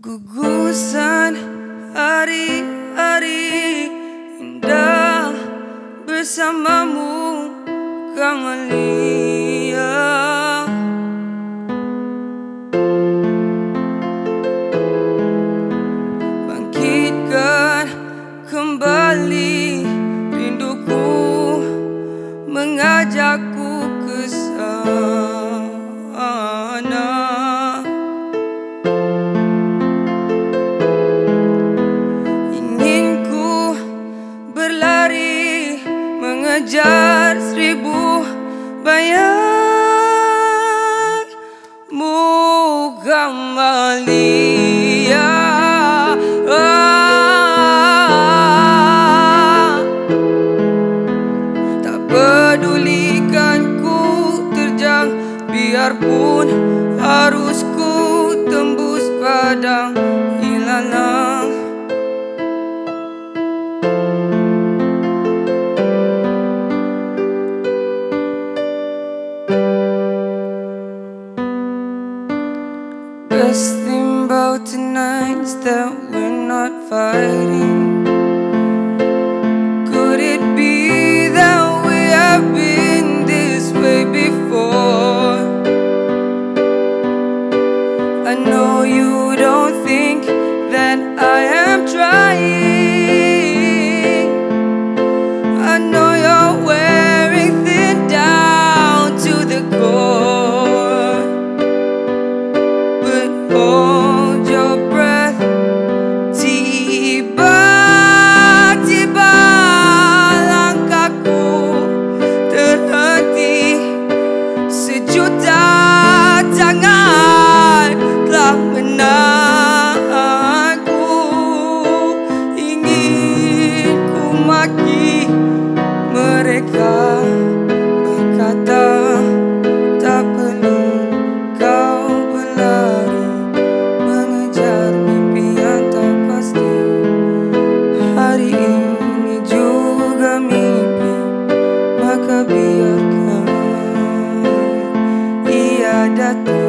Gugusan hari-hari indah bersamamu, Kamalia. Bangkitkan kembali rinduku, mengajakku ke sana. Ingin ku berlari mengejar 1000 bayangmu, Kamalia. Tak pedulikan ku terjang, biarpun harus ku tembus padang ilalang. Best thing about tonight is that we're not fighting. Could it be that we have been this way before? I know you don't think that I am trying. I know you're wearing thin down to the core, but hold your breath. Tiba-tiba langkahku terhenti, sejuta tangan telah menahanku. Ingin ku maki mereka, berkata tak perlu kau berlari mengejar mimpi yang tak pasti. Hari ini juga mimpi, maka biarkan ia datang.